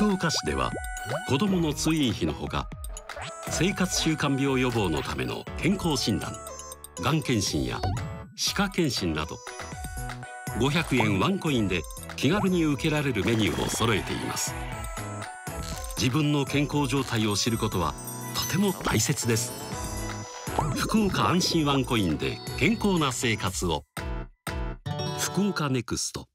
福岡市では子どもの通院費のほか、生活習慣病予防のための健康診断、がん検診や歯科検診など500円ワンコインで気軽に受けられるメニューを揃えています。自分の健康状態を知ることはとても大切です。福岡安心ワンコインで健康な生活を。福岡ネクスト。